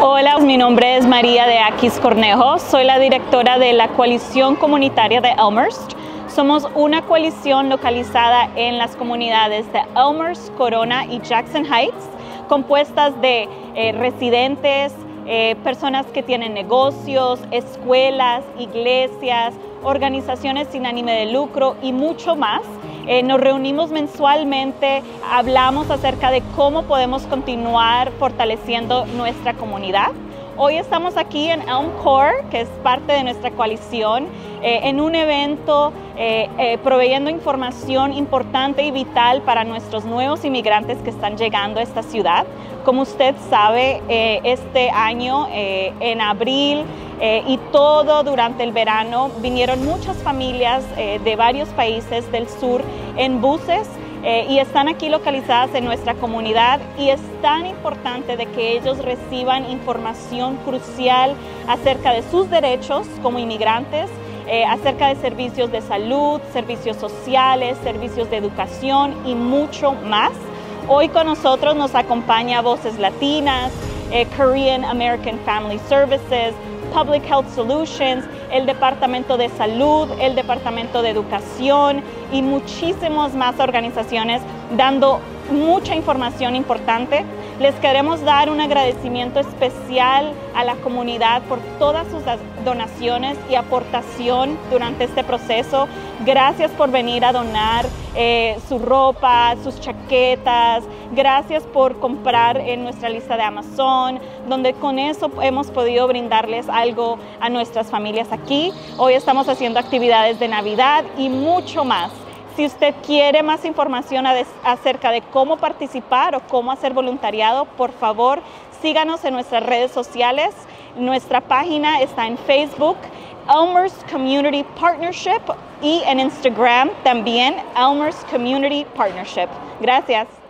Hola, mi nombre es María de Aquis Cornejo, soy la directora de la coalición comunitaria de Elmhurst. Somos una coalición localizada en las comunidades de Elmhurst, Corona y Jackson Heights, compuestas de residentes, personas que tienen negocios, escuelas, iglesias, organizaciones sin ánimo de lucro y mucho más. Nos reunimos mensualmente, hablamos acerca de cómo podemos continuar fortaleciendo nuestra comunidad. Hoy estamos aquí en Elm Core, que es parte de nuestra coalición, en un evento proveyendo información importante y vital para nuestros nuevos inmigrantes que están llegando a esta ciudad. Como usted sabe, este año, en abril y todo durante el verano, vinieron muchas familias de varios países del sur en buses y están aquí localizadas en nuestra comunidad, y es tan importante de que ellos reciban información crucial acerca de sus derechos como inmigrantes, acerca de servicios de salud, servicios sociales, servicios de educación y mucho más. Hoy con nosotros nos acompaña Voces Latinas, Korean American Family Services, Public Health Solutions, el Departamento de Salud, el Departamento de Educación y muchísimas más organizaciones dando mucha información importante. Les queremos dar un agradecimiento especial a la comunidad por todas sus donaciones y aportación durante este proceso. Gracias por venir a donar su ropa, sus chaquetas. Gracias por comprar en nuestra lista de Amazon, donde con eso hemos podido brindarles algo a nuestras familias aquí. Hoy estamos haciendo actividades de Navidad y mucho más. Si usted quiere más información acerca de cómo participar o cómo hacer voluntariado, por favor, síganos en nuestras redes sociales. Nuestra página está en Facebook, Elmhurst Community Partnership, y en Instagram también, Elmhurst Community Partnership. Gracias.